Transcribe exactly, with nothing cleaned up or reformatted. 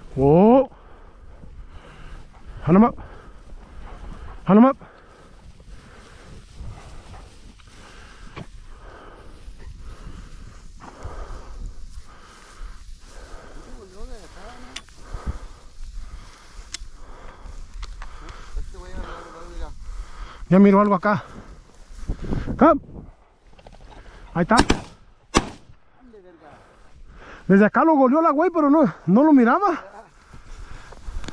Oh. Hunt him up. Hunt him up. Ya miro algo acá. Come. Ahí está. Desde acá lo goleó la güey, pero no, no lo miraba.